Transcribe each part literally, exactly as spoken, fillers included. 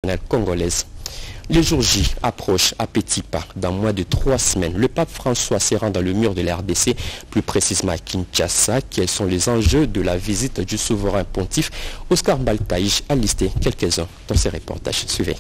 nationale congolaise. Le jour J approche à petits pas. Dans moins de trois semaines, le pape François se rend dans le mur de la R D C, plus précisément à Kinshasa. Quels sont les enjeux de la visite du souverain pontife? Oscar Baltaïj a listé quelques-uns dans ses reportages. Suivez.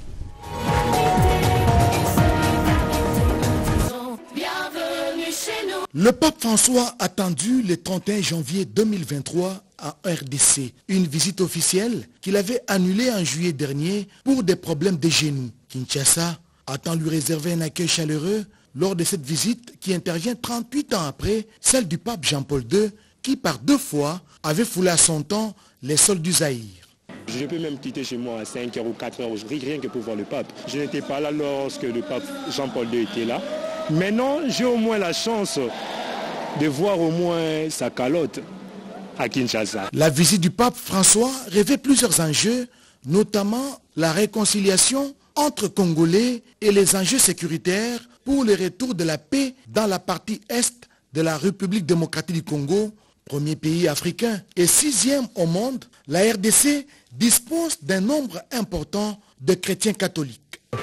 Le pape François attendu le trente et un janvier deux mille vingt-trois à R D C. Une visite officielle qu'il avait annulée en juillet dernier pour des problèmes de genoux. Kinshasa attend lui réserver un accueil chaleureux lors de cette visite qui intervient trente-huit ans après celle du pape Jean-Paul deux qui par deux fois avait foulé à son temps les sols du Zaïre. Je peux même quitter chez moi à cinq heures ou quatre heures, rien que pour voir le pape. Je n'étais pas là lorsque le pape Jean-Paul deux était là. Maintenant, j'ai au moins la chance de voir au moins sa calotte à Kinshasa. La visite du pape François revêt plusieurs enjeux, notamment la réconciliation entre Congolais et les enjeux sécuritaires pour le retour de la paix dans la partie est de la République démocratique du Congo, premier pays africain et sixième au monde. La R D C dispose d'un nombre important de chrétiens catholiques.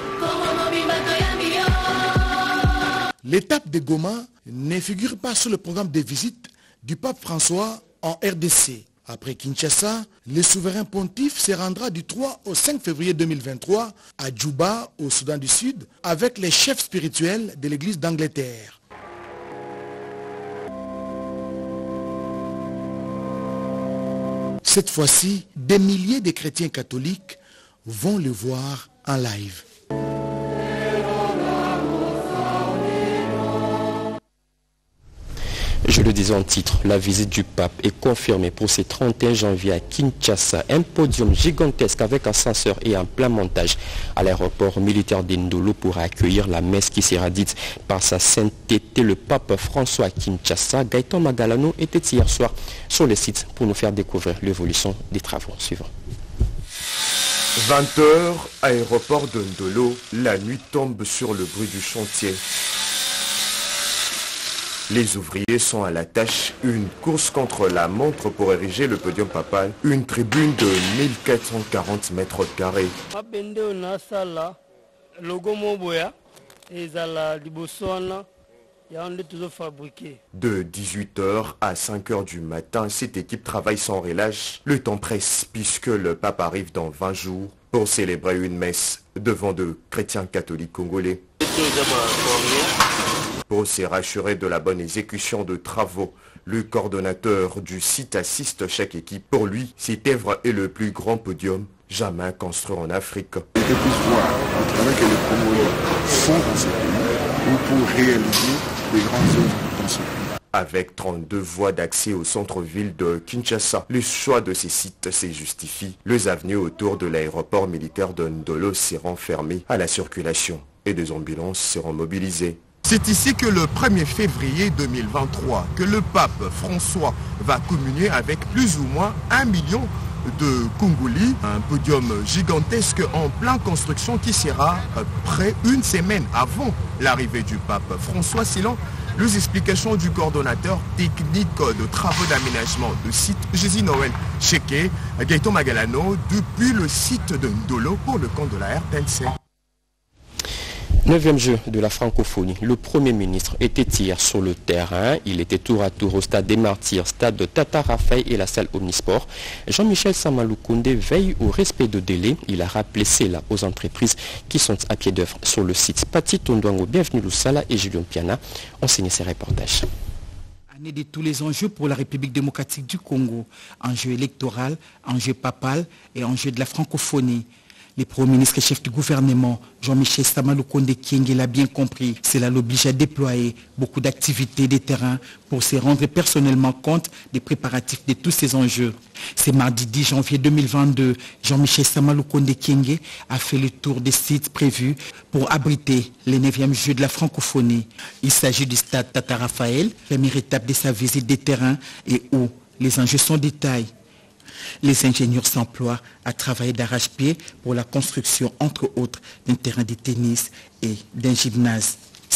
L'étape de Goma ne figure pas sur le programme de visite du pape François en R D C. Après Kinshasa, le souverain pontife se rendra du trois au cinq février deux mille vingt-trois à Djouba, au Soudan du Sud, avec les chefs spirituels de l'Église d'Angleterre. Cette fois-ci, des milliers de chrétiens catholiques vont le voir en live. Je le disais en titre, la visite du pape est confirmée pour ce trente et un janvier à Kinshasa. Un podium gigantesque avec ascenseur et un plein montage à l'aéroport militaire d'Indolo pour accueillir la messe qui sera dite par sa sainteté le pape François à Kinshasa. Gaëtan Magalano était hier soir sur le site pour nous faire découvrir l'évolution des travaux suivants. vingt heures, aéroport de Ndolo, la nuit tombe sur le bruit du chantier. Les ouvriers sont à la tâche, une course contre la montre pour ériger le podium papal, une tribune de mille quatre cent quarante mètres carrés. De dix-huit heures à cinq heures du matin, cette équipe travaille sans relâche. Le temps presse puisque le pape arrive dans vingt jours pour célébrer une messe devant de chrétiens catholiques congolais. Pour se rassurer de la bonne exécution de travaux, le coordonnateur du site assiste chaque équipe. Pour lui, cette œuvre est le plus grand podium jamais construit en Afrique. Je puisse voir le travail que les Congolais font dans ce pays ou pour réaliser des grandes œuvres dans ce pays. Avec trente-deux voies d'accès au centre-ville de Kinshasa, le choix de ces sites se justifie. Les avenues autour de l'aéroport militaire de Ndolo seront fermées à la circulation et des ambulances seront mobilisées. C'est ici que le premier février deux mille vingt-trois, que le pape François va communier avec plus ou moins un million de Congolais. Un podium gigantesque en pleine construction qui sera prêt une semaine avant l'arrivée du pape François, selon les explications du coordonnateur technique de travaux d'aménagement de site Jésus Noël Cheke, Gaëtan Magalano, depuis le site de Ndolo pour le compte de la R T N C. Neuvième jeu de la francophonie. Le Premier ministre était hier sur le terrain. Il était tour à tour au stade des Martyrs, stade de Tata Raphaël et la salle Omnisport. Jean-Michel Samaloukoundé veille au respect de délai. Il a rappelé cela aux entreprises qui sont à pied d'œuvre sur le site. Pati Tondouango, bienvenue Loussala et Julien Piana ont signé ces reportages. Année de tous les enjeux pour la République démocratique du Congo. Enjeu électoral, enjeu papal et enjeu de la francophonie. Le Premier ministre et chef du gouvernement, Jean-Michel Samaloukoundé Kyenge, l'a bien compris. Cela l'oblige à déployer beaucoup d'activités de terrain pour se rendre personnellement compte des préparatifs de tous ces enjeux. C'est mardi dix janvier deux mille vingt-deux, Jean-Michel Samaloukoundé Kyenge a fait le tour des sites prévus pour abriter les neuvième Jeux de la francophonie. Il s'agit du stade Tata Raphaël, première étape de sa visite des terrains et où les enjeux sont détaillés. Les ingénieurs s'emploient à travailler d'arrache-pied pour la construction, entre autres, d'un terrain de tennis et d'un gymnase.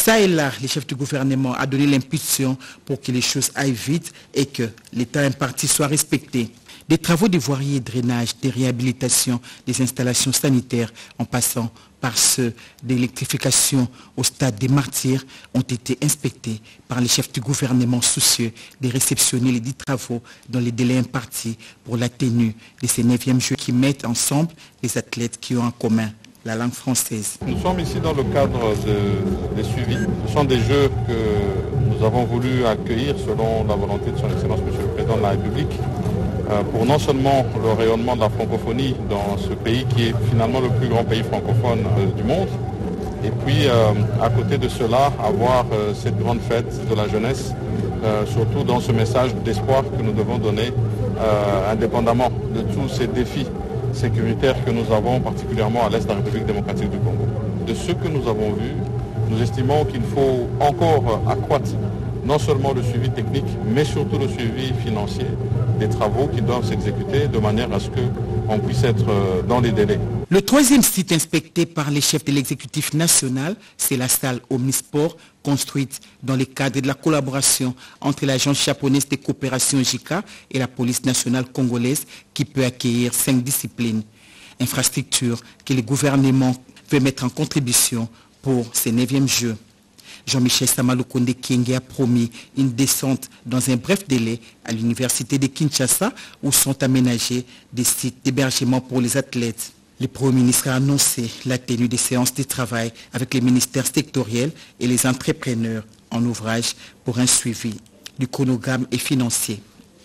Ça et là, les chefs du gouvernement ont donné l'impulsion pour que les choses aillent vite et que l'état imparti soit respecté. Des travaux de voirie et drainage, des réhabilitations, des installations sanitaires, en passant par ceux d'électrification au stade des martyrs, ont été inspectés par les chefs du gouvernement soucieux de réceptionner les dix travaux dans les délais impartis pour la tenue de ces neuvièmes Jeux qui mettent ensemble les athlètes qui ont en commun la langue française. Nous sommes ici dans le cadre de, des suivis. Ce sont des Jeux que nous avons voulu accueillir selon la volonté de son Excellence Monsieur le Président de la République, pour non seulement le rayonnement de la francophonie dans ce pays qui est finalement le plus grand pays francophone du monde, et puis euh, à côté de cela, avoir euh, cette grande fête de la jeunesse, euh, surtout dans ce message d'espoir que nous devons donner, euh, indépendamment de tous ces défis sécuritaires que nous avons, particulièrement à l'est de la République démocratique du Congo. De ce que nous avons vu, nous estimons qu'il faut encore accroître non seulement le suivi technique, mais surtout le suivi financier des travaux qui doivent s'exécuter de manière à ce qu'on puisse être dans les délais. Le troisième site inspecté par les chefs de l'exécutif national, c'est la salle Omnisport, construite dans le cadre de la collaboration entre l'agence japonaise de coopération J I C A et la police nationale congolaise qui peut accueillir cinq disciplines. Infrastructure que le gouvernement veut mettre en contribution pour ces neuvièmes Jeux. Jean-Michel Samalukonde Kyenge a promis une descente dans un bref délai à l'université de Kinshasa où sont aménagés des sites d'hébergement pour les athlètes. Le Premier ministre a annoncé la tenue des séances de travail avec les ministères sectoriels et les entrepreneurs en ouvrage pour un suivi du chronogramme et financier.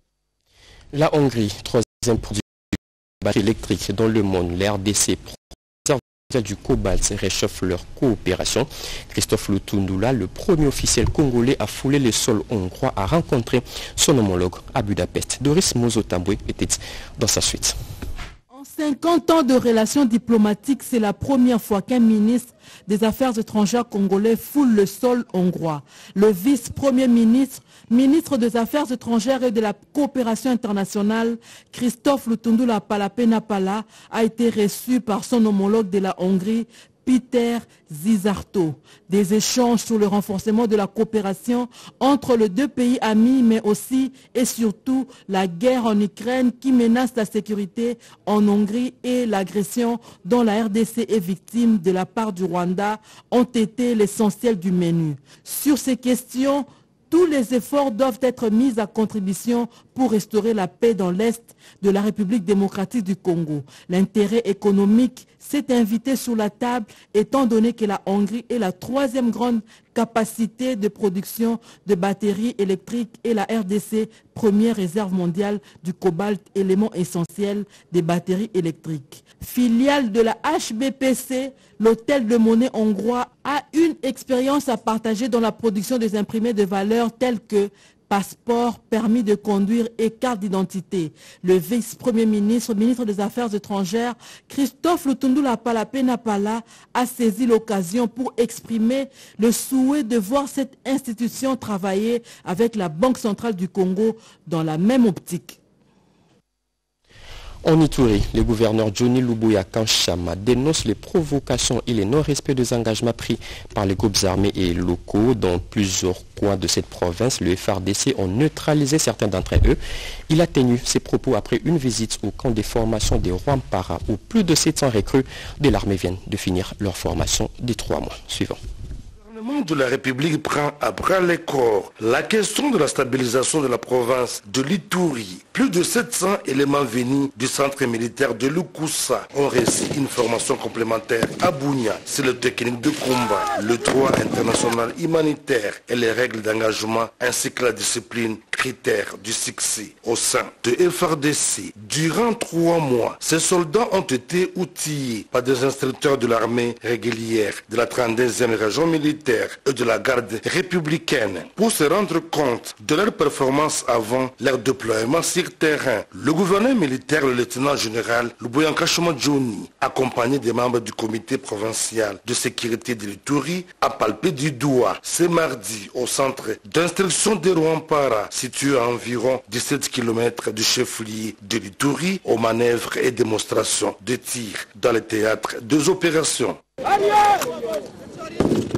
La Hongrie, troisième produit électrique dans le monde, l'R D C du cobalt réchauffe leur coopération. Christophe Lutundula, le premier officiel congolais à fouler le sol hongrois, a rencontré son homologue à Budapest. Doris Mozotambwe était dans sa suite. En cinquante ans de relations diplomatiques, c'est la première fois qu'un ministre des Affaires étrangères congolais foule le sol hongrois. Le vice-premier ministre, ministre des Affaires étrangères et de la coopération internationale, Christophe Lutundula Palapena-Pala, a été reçu par son homologue de la Hongrie, Peter Zizarto. Des échanges sur le renforcement de la coopération entre les deux pays amis, mais aussi et surtout la guerre en Ukraine qui menace la sécurité en Hongrie et l'agression dont la R D C est victime de la part du Rwanda ont été l'essentiel du menu. Sur ces questions, tous les efforts doivent être mis à contribution pour restaurer la paix dans l'Est de la République démocratique du Congo. L'intérêt économique s'est invité sur la table étant donné que la Hongrie est la troisième grande capacité de production de batteries électriques et la R D C, première réserve mondiale du cobalt, élément essentiel des batteries électriques. Filiale de la H B P C, l'hôtel de monnaie hongrois a une expérience à partager dans la production des imprimés de valeur tels que passeport, permis de conduire et carte d'identité. Le vice-premier ministre, ministre des Affaires étrangères, Christophe Lutundula Palapena-Pala, a saisi l'occasion pour exprimer le souhait de voir cette institution travailler avec la Banque centrale du Congo dans la même optique. En Ituri, le gouverneur Johnny Lubuya Kanchama dénonce les provocations et les non-respects des engagements pris par les groupes armés et locaux dans plusieurs coins de cette province. Le F R D C ont neutralisé certains d'entre eux. Il a tenu ses propos après une visite au camp de formation de Rwampara où plus de sept cents recrues de l'armée viennent de finir leur formation des trois mois suivants. Le gouvernement de la République prend à bras le corps la question de la stabilisation de la province de l'Ituri. Plus de sept cents éléments venus du centre militaire de Lukusa ont reçu une formation complémentaire à Bunia. C'est le technique de combat, le droit international humanitaire et les règles d'engagement ainsi que la discipline critères du succès au sein de F R D C. Durant trois mois, ces soldats ont été outillés par des instructeurs de l'armée régulière de la trente-deuxième région militaire et de la garde républicaine pour se rendre compte de leur performance avant leur déploiement sur terrain. Le gouverneur militaire, le lieutenant général Lubuya Kanchama Johnny, accompagné des membres du comité provincial de sécurité de l'Ituri, a palpé du doigt ce mardi au centre d'instruction de Rwampara, situé à environ dix-sept kilomètres du chef-lieu de l'Ituri, aux manœuvres et démonstrations de tir dans le théâtre des opérations.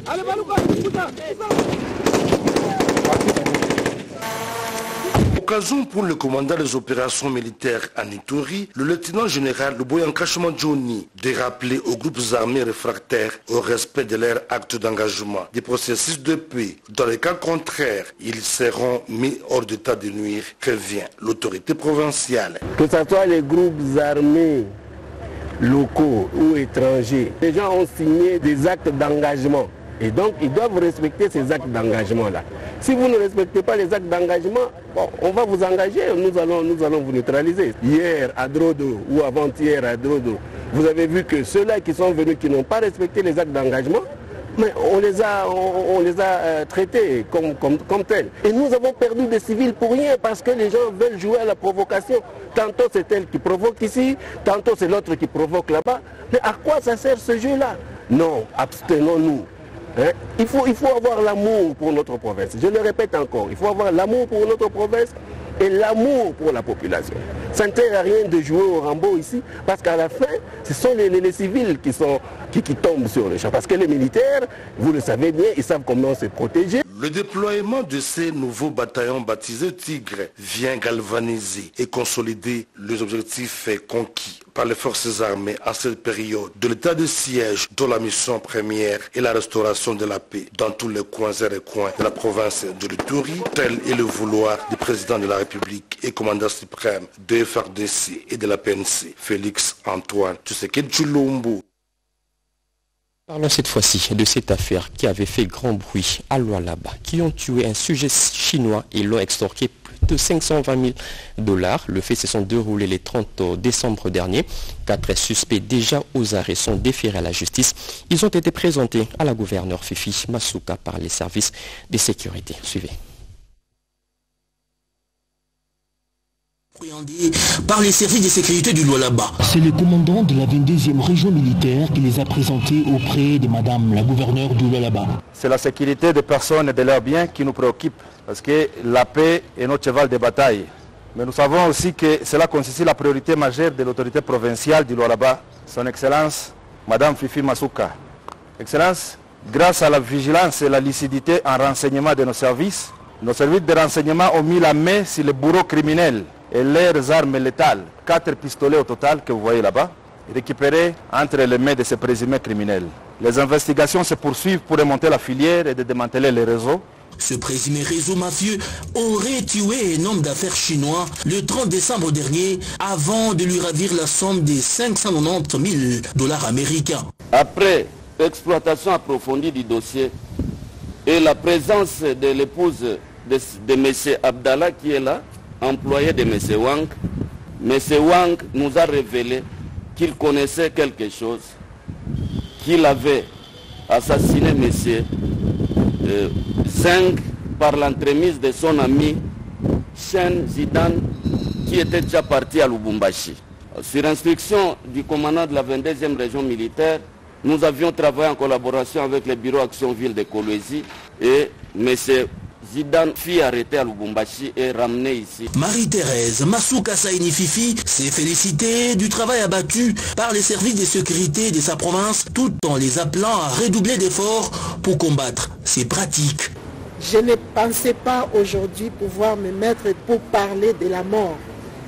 Occasion pour le commandant des opérations militaires à Ituri, le lieutenant général Luboyanka Johnny, de rappeler aux groupes armés réfractaires au respect de leurs actes d'engagement des processus de paix. Dans les cas contraires, ils seront mis hors d'état de nuire, prévient l'autorité provinciale. Que ce soit les groupes armés locaux ou étrangers, les gens ont signé des actes d'engagement. Et donc, ils doivent respecter ces actes d'engagement-là. Si vous ne respectez pas les actes d'engagement, bon, on va vous engager, nous allons, nous allons vous neutraliser. Hier, à Drodo, ou avant-hier à Drodo, vous avez vu que ceux-là qui sont venus, qui n'ont pas respecté les actes d'engagement, mais on les a, on, on les a euh, traités comme, comme, comme tels. Et nous avons perdu des civils pour rien, parce que les gens veulent jouer à la provocation. Tantôt c'est elle qui provoque ici, tantôt c'est l'autre qui provoque là-bas. Mais à quoi ça sert ce jeu-là? Non, abstenons-nous. Hein? Il faut, il faut avoir l'amour pour notre province. Je le répète encore, il faut avoir l'amour pour notre province et l'amour pour la population. Ça ne sert à rien de jouer au Rambo ici, parce qu'à la fin, ce sont les, les, les civils qui, sont, qui, qui tombent sur le champ. Parce que les militaires, vous le savez bien, ils savent comment se protéger. Le déploiement de ces nouveaux bataillons baptisés Tigre vient galvaniser et consolider les objectifs conquis par les forces armées en cette période de l'état de siège, dont la mission première est la restauration de la paix dans tous les coins et recoins de la province de l'Ituri. Tel est le vouloir du président de la République et commandant suprême de F R D C et de la P N C, Félix Antoine Tshisekedi Tshilombo. Parlons cette fois-ci de cette affaire qui avait fait grand bruit à Lualaba, qui ont tué un sujet chinois et l'ont extorqué plus de cinq cent vingt mille dollars. Le fait se sont déroulé le trente décembre dernier. Quatre suspects déjà aux arrêts sont déférés à la justice. Ils ont été présentés à la gouverneure Fifi Masuka par les services de sécurité. Suivez. Par les services de sécurité du Lualaba. C'est le commandant de la vingt-deuxième région militaire qui les a présentés auprès de madame la gouverneure du Lualaba. C'est la sécurité des personnes et de leurs biens qui nous préoccupe, parce que la paix est notre cheval de bataille. Mais nous savons aussi que cela constitue la priorité majeure de l'autorité provinciale du Lualaba, son Excellence, madame Fifi Masuka. Excellence, grâce à la vigilance et la lucidité en renseignement de nos services, nos services de renseignement ont mis la main sur les bourreaux criminels et leurs armes létales, quatre pistolets au total que vous voyez là-bas, récupérés entre les mains de ces présumés criminels. Les investigations se poursuivent pour remonter la filière et de démanteler les réseaux. Ce présumé réseau mafieux aurait tué un homme d'affaires chinois le trente décembre dernier avant de lui ravir la somme de cinq cent quatre-vingt-dix mille dollars américains. Après exploitation approfondie du dossier et la présence de l'épouse de, de M. Abdallah qui est là, employé de M. Wang, M. Wang nous a révélé qu'il connaissait quelque chose, qu'il avait assassiné M. Euh, Zeng par l'entremise de son ami Chen Zidane qui était déjà parti à Lubumbashi. Sur instruction du commandant de la vingt-deuxième région militaire, nous avions travaillé en collaboration avec le bureau Action Ville de Kolwezi et M. Zidane fut arrêté à Lubumbashi et ramené ici. Marie-Thérèse Masuka Saini Fifi s'est félicitée du travail abattu par les services de sécurité de sa province, tout en les appelant à redoubler d'efforts pour combattre ces pratiques. Je ne pensais pas aujourd'hui pouvoir me mettre pour parler de la mort.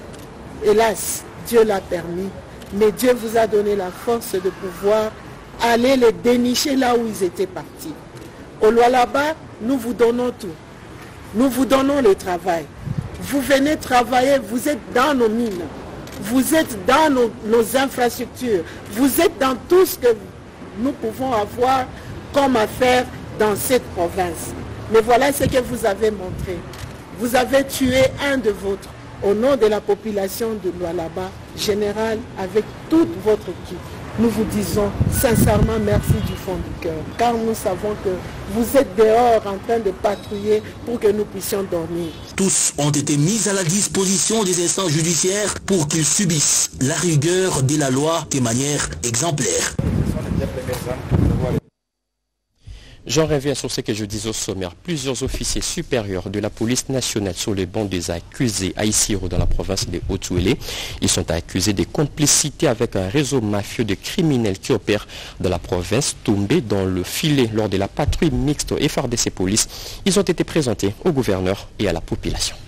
Hélas, Dieu l'a permis, mais Dieu vous a donné la force de pouvoir aller les dénicher là où ils étaient partis. Au Lualaba, nous vous donnons tout. Nous vous donnons le travail. Vous venez travailler, vous êtes dans nos mines, vous êtes dans nos, nos infrastructures, vous êtes dans tout ce que nous pouvons avoir comme affaire dans cette province. Mais voilà ce que vous avez montré. Vous avez tué un de vôtres au nom de la population de Lualaba, général, avec toute votre équipe. Nous vous disons sincèrement merci du fond du cœur, car nous savons que vous êtes dehors en train de patrouiller pour que nous puissions dormir. Tous ont été mis à la disposition des instances judiciaires pour qu'ils subissent la rigueur de la loi de manière exemplaire. J'en reviens sur ce que je disais au sommaire. Plusieurs officiers supérieurs de la police nationale sur les bancs des accusés à Isiro dans la province de Haut-Ouélé. Ils sont accusés de complicité avec un réseau mafieux de criminels qui opèrent dans la province, tombés dans le filet lors de la patrouille mixte F R D C Police. Ils ont été présentés au gouverneur et à la population.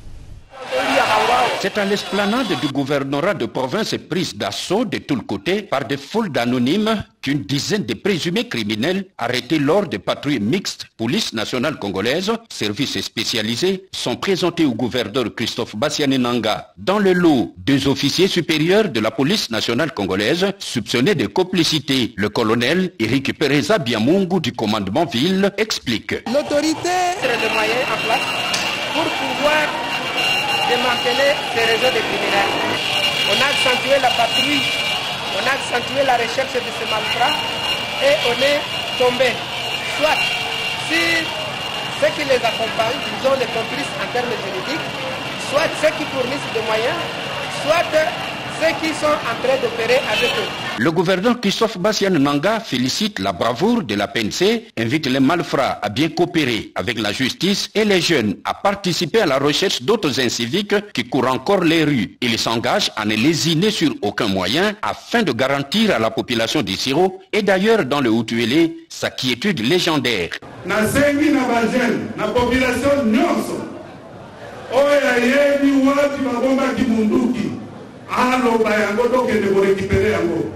C'est à l'esplanade du gouvernorat de province prise d'assaut de tous les côtés par des foules d'anonymes qu'une dizaine de présumés criminels arrêtés lors des patrouilles mixtes police nationale congolaise, services spécialisés, sont présentés au gouverneur Christophe Bassiani Nanga. Dans le lot, deux officiers supérieurs de la police nationale congolaise soupçonnés de complicité. Le colonel Eric Pereza Biamungu du commandement ville explique. L'autorité a des moyens en place pour pouvoir démanteler ces réseaux de criminels. On a accentué la patrouille, on a accentué la recherche de ces malfrats et on est tombé. Soit si ceux qui les accompagnent, ils ont des complices en termes juridiques, soit ceux qui fournissent des moyens, soit ceux qui sont en train d'opérer avec eux. Le gouverneur Christophe Bassiani Nanga félicite la bravoure de la P N C, invite les malfrats à bien coopérer avec la justice et les jeunes à participer à la recherche d'autres inciviques qui courent encore les rues. Il s'engage à ne lésiner sur aucun moyen afin de garantir à la population d'Isiro et d'ailleurs dans le Haut-Ouélé sa quiétude légendaire. Nasengi na bajen, na population nyonso. Oya yebi wati babomba kimunduki. Alo bayango doke de ko récupérer yango.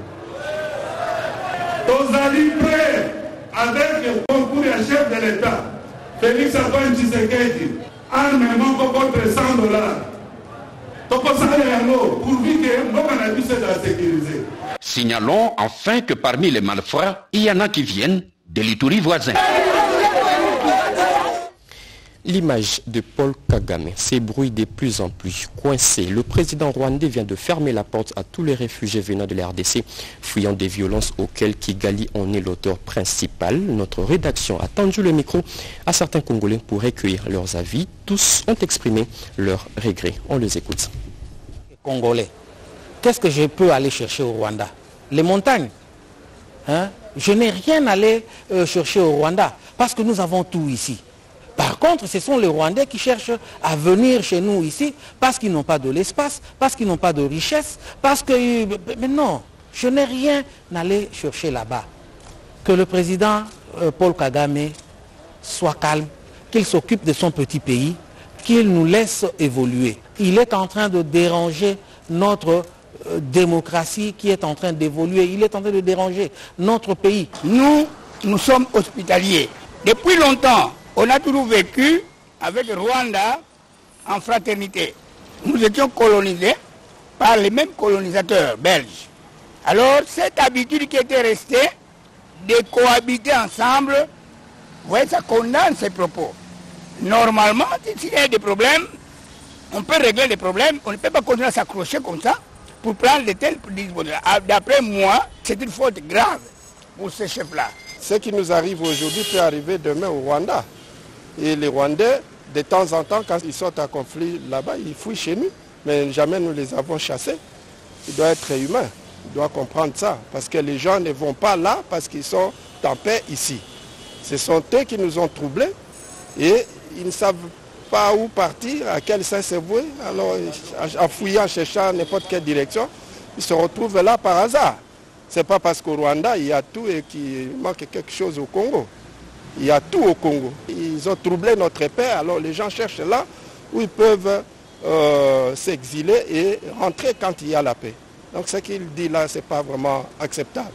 Tozali prêt avec le concours du chef de l'État, Félix Antoine Tshisekedi, en même contre cent dollars. Signalons enfin que parmi les malfrats, il y en a qui viennent de l'Ituri voisin. L'image de Paul Kagame s'ébrouille de plus en plus. Coincé, le président rwandais vient de fermer la porte à tous les réfugiés venant de la R D C, fuyant des violences auxquelles Kigali en est l'auteur principal. Notre rédaction a tendu le micro à certains Congolais pour recueillir leurs avis. Tous ont exprimé leurs regrets. On les écoute. Congolais, qu'est-ce que je peux aller chercher au Rwanda? Les montagnes, hein? Je n'ai rien à aller euh, chercher au Rwanda parce que nous avons tout ici. Par contre, ce sont les Rwandais qui cherchent à venir chez nous ici parce qu'ils n'ont pas de l'espace, parce qu'ils n'ont pas de richesse, parce que... Mais non, je n'ai rien à aller chercher là-bas. Que le président euh, Paul Kagame soit calme, qu'il s'occupe de son petit pays, qu'il nous laisse évoluer. Il est en train de déranger notre euh, démocratie qui est en train d'évoluer. Il est en train de déranger notre pays. Nous, nous sommes hospitaliers. Depuis longtemps, on a toujours vécu avec le Rwanda en fraternité. Nous étions colonisés par les mêmes colonisateurs belges. Alors, cette habitude qui était restée de cohabiter ensemble, vous voyez, ça condamne ces propos. Normalement, s'il y a des problèmes, on peut régler les problèmes. On ne peut pas continuer à s'accrocher comme ça pour prendre de telles dispositions. D'après moi, c'est une faute grave pour ces chefs-là. Ce qui nous arrive aujourd'hui peut arriver demain au Rwanda. Et les Rwandais, de temps en temps, quand ils sont en conflit là-bas, ils fuient chez nous. Mais jamais nous les avons chassés. Il doit être humain. Il doit comprendre ça. Parce que les gens ne vont pas là parce qu'ils sont en paix ici. Ce sont eux qui nous ont troublés. Et ils ne savent pas où partir, à quel sens se vouer. Alors, en fouillant, cherchant n'importe quelle direction, ils se retrouvent là par hasard. Ce n'est pas parce qu'au Rwanda, il y a tout et qu'il manque quelque chose au Congo. Il y a tout au Congo. Ils ont troublé notre paix, alors les gens cherchent là où ils peuvent euh, s'exiler et rentrer quand il y a la paix. Donc ce qu'il dit là, ce n'est pas vraiment acceptable.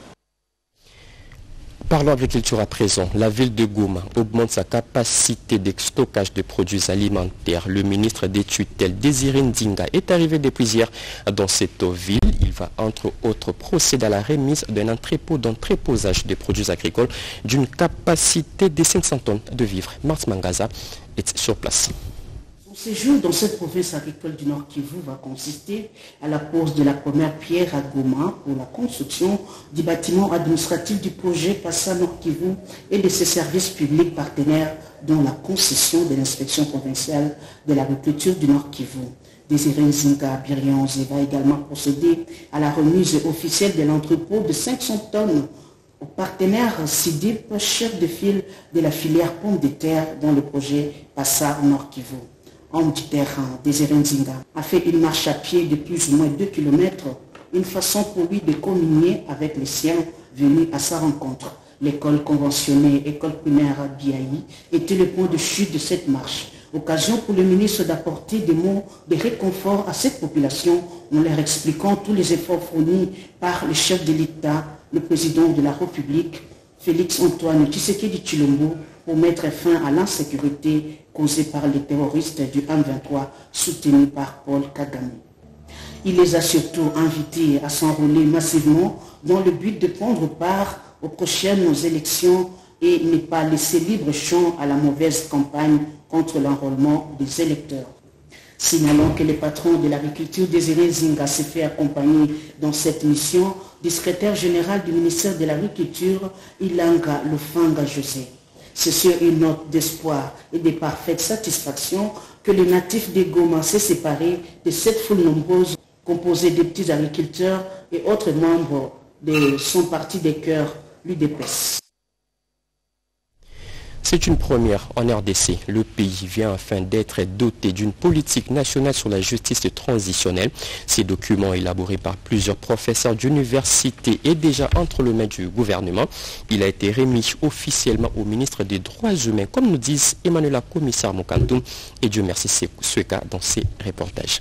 Parlons agriculture à présent. La ville de Goma augmente sa capacité de stockage de produits alimentaires. Le ministre des tutelles, Désiré Ndinga, est arrivé depuis hier dans cette ville. Il va entre autres procéder à la remise d'un entrepôt d'entreposage des produits agricoles d'une capacité de cinq cents tonnes de vivres. Mars Mangaza est sur place. Son séjour dans cette province agricole du Nord Kivu va consister à la pose de la première pierre à Goma pour la construction du bâtiment administratif du projet Passa Nord Kivu et de ses services publics partenaires dont la concession de l'inspection provinciale de l'agriculture du Nord Kivu. Désiré Nzinga Birianze va également procéder à la remise officielle de l'entrepôt de cinq cents tonnes au partenaire Sidip, chef de file de la filière pommes de terre dans le projet Passar Nord Kivu. Homme du terrain, Désiré Nzinga, a fait une marche à pied de plus ou moins deux kilomètres, une façon pour lui de communier avec les siens venus à sa rencontre. L'école conventionnée, école primaire Biaï, était le point de chute de cette marche. Occasion pour le ministre d'apporter des mots de réconfort à cette population en leur expliquant tous les efforts fournis par le chef de l'État, le président de la République, Félix Antoine Tshisekedi Tshilombo, pour mettre fin à l'insécurité causée par les terroristes du M vingt-trois soutenus par Paul Kagame. Il les a surtout invités à s'enrôler massivement dans le but de prendre part aux prochaines élections et ne pas laisser libre champ à la mauvaise campagne contre l'enrôlement des électeurs. Signalons que le patron de l'agriculture, Désiré Nzinga, s'est fait accompagner dans cette mission du secrétaire général du ministère de l'Agriculture, Ilanga Lufanga José. C'est sur une note d'espoir et de parfaite satisfaction que le natif de Goma s'est séparé de cette foule nombreuse composée de petits agriculteurs et autres membres de son parti des cœurs, l'U D P S. C'est une première en R D C. Le pays vient enfin d'être doté d'une politique nationale sur la justice transitionnelle. Ces documents élaborés par plusieurs professeurs d'université et déjà entre les mains du gouvernement. Il a été remis officiellement au ministre des Droits humains, comme nous disent Emmanuela Commissaire Mokantoum et Dieu merci Sweka dans ses reportages.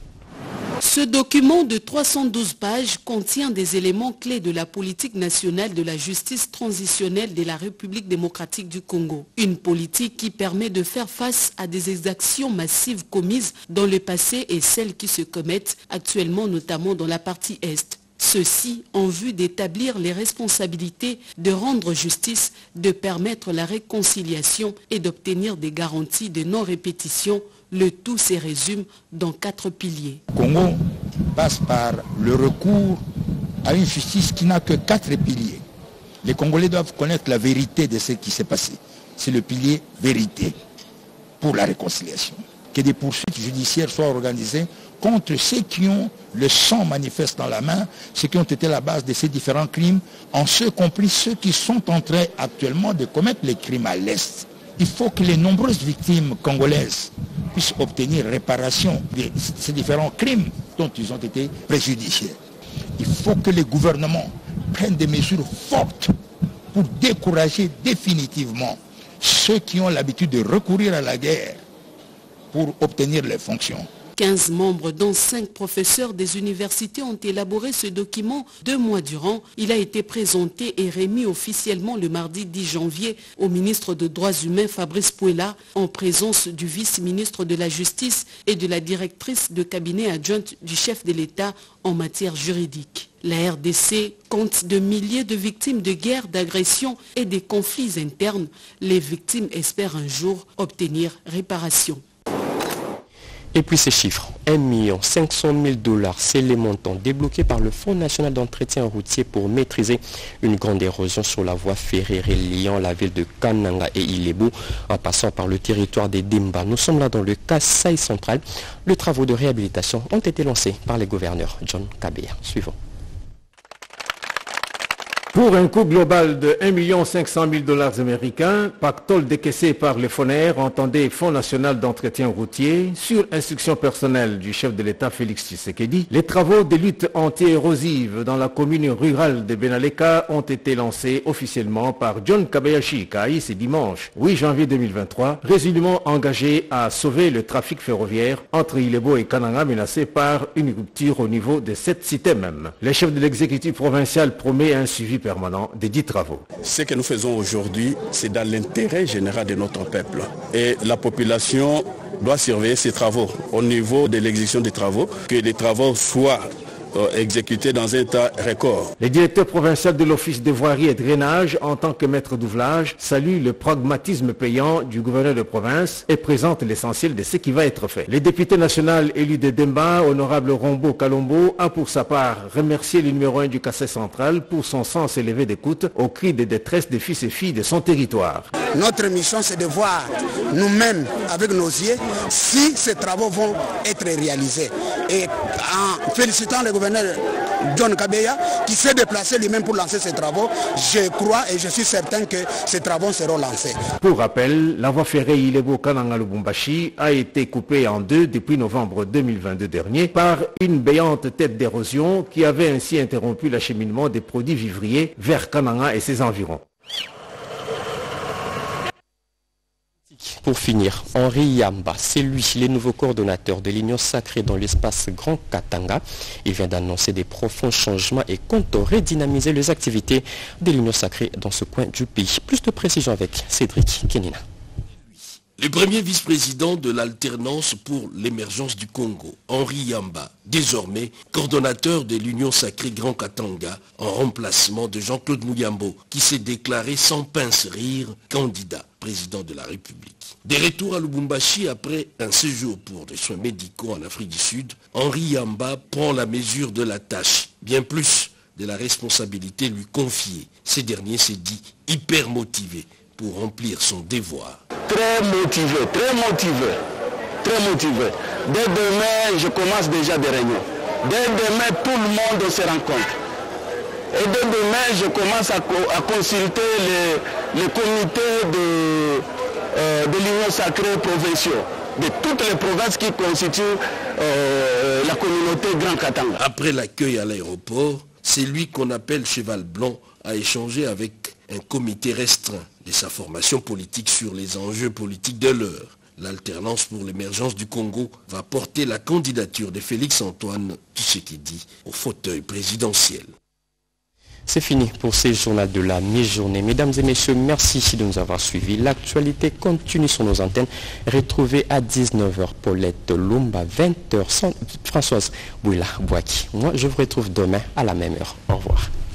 Ce document de trois cent douze pages contient des éléments clés de la politique nationale de la justice transitionnelle de la République démocratique du Congo. Une politique qui permet de faire face à des exactions massives commises dans le passé et celles qui se commettent actuellement, notamment dans la partie Est. Ceci en vue d'établir les responsabilités, de rendre justice, de permettre la réconciliation et d'obtenir des garanties de non-répétition. Le tout se résume dans quatre piliers. Le Congo passe par le recours à une justice qui n'a que quatre piliers. Les Congolais doivent connaître la vérité de ce qui s'est passé. C'est le pilier vérité pour la réconciliation. Que des poursuites judiciaires soient organisées contre ceux qui ont le sang manifeste dans la main, ceux qui ont été la base de ces différents crimes, en ce compris ceux qui sont en train actuellement de commettre les crimes à l'Est. Il faut que les nombreuses victimes congolaises puissent obtenir réparation de ces différents crimes dont ils ont été préjudiciés. Il faut que les gouvernements prennent des mesures fortes pour décourager définitivement ceux qui ont l'habitude de recourir à la guerre pour obtenir les fonctions. quinze membres, dont cinq professeurs des universités, ont élaboré ce document deux mois durant. Il a été présenté et remis officiellement le mardi dix janvier au ministre des Droits humains Fabrice Pouela, en présence du vice-ministre de la Justice et de la directrice de cabinet adjointe du chef de l'État en matière juridique. La R D C compte de milliers de victimes de guerre, d'agressions et des conflits internes. Les victimes espèrent un jour obtenir réparation. Et puis ces chiffres, un million cinq cent mille dollars, c'est les montants débloqués par le Fonds national d'entretien routier pour maîtriser une grande érosion sur la voie ferrée reliant la ville de Kananga et Ilebo en passant par le territoire des Demba. Nous sommes là dans le Kasaï central. Les travaux de réhabilitation ont été lancés par les gouverneurs. John Kabeya. Suivant. Pour un coût global de un million cinq cent mille dollars américains, pactole décaissé par le FONER, entendait Fonds national d'entretien routier, sur instruction personnelle du chef de l'État Félix Tshisekedi, les travaux de lutte anti-érosive dans la commune rurale de Benaleka ont été lancés officiellement par John Kabayashi Kai ce dimanche huit janvier deux mille vingt-trois, résolument engagé à sauver le trafic ferroviaire entre Ilebo et Kananga menacé par une rupture au niveau de cette cité même. Le chef de l'exécutif provincial promet un suivi permanent des dix travaux. Ce que nous faisons aujourd'hui, c'est dans l'intérêt général de notre peuple. Et la population doit surveiller ces travaux au niveau de l'exécution des travaux, que les travaux soient exécuté dans un temps record. Le directeur provincial de l'Office de voirie et drainage, en tant que maître d'ouvrage, salue le pragmatisme payant du gouverneur de province et présente l'essentiel de ce qui va être fait. Le député national élu de Demba, honorable Rombo Kalombo, a pour sa part remercié le numéro un du Kasaï central pour son sens élevé d'écoute aux cris de détresse des fils et filles de son territoire. Notre mission, c'est de voir nous-mêmes avec nos yeux si ces travaux vont être réalisés. Et en félicitant le gouverneur John Kabeya, qui s'est déplacé lui-même pour lancer ces travaux. Je crois et je suis certain que ces travaux seront lancés. Pour rappel, la voie ferrée Ilebo-Kananga-Lubumbashi a été coupée en deux depuis novembre deux mille vingt-deux dernier par une béante tête d'érosion qui avait ainsi interrompu l'acheminement des produits vivriers vers Kananga et ses environs. Pour finir, Henri Yamba, c'est lui, le nouveau coordonnateur de l'Union sacrée dans l'espace Grand Katanga. Il vient d'annoncer des profonds changements et compte redynamiser les activités de l'Union sacrée dans ce coin du pays. Plus de précision avec Cédric Kenina. Le premier vice-président de l'alternance pour l'émergence du Congo, Henri Yamba, désormais coordonnateur de l'Union sacrée Grand Katanga, en remplacement de Jean-Claude Mouyambo, qui s'est déclaré sans pince rire candidat président de la République. Des retours à Lubumbashi après un séjour pour des soins médicaux en Afrique du Sud, Henri Yamba prend la mesure de la tâche, bien plus de la responsabilité lui confiée. Ce dernier s'est dit hyper motivé pour remplir son devoir. Très motivé, très motivé, très motivé. Dès demain, je commence déjà des réunions. Dès demain, tout le monde se rencontre. Et dès demain, je commence à, co à consulter les, les comités de, euh, de l'Union sacrée provinciaux, de toutes les provinces qui constituent euh, la communauté Grand Katanga. Après l'accueil à l'aéroport, c'est lui qu'on appelle Cheval Blanc à échanger avec un comité restreint de sa formation politique sur les enjeux politiques de l'heure. L'alternance pour l'émergence du Congo va porter la candidature de Félix-Antoine Tshisekedi au fauteuil présidentiel. C'est fini pour ces journaux de la mi-journée. Mesdames et messieurs, merci de nous avoir suivis. L'actualité continue sur nos antennes. Retrouvez à dix-neuf heures Paulette Lumba, vingt heures Françoise Bouila Bouaki. Moi, je vous retrouve demain à la même heure. Au revoir.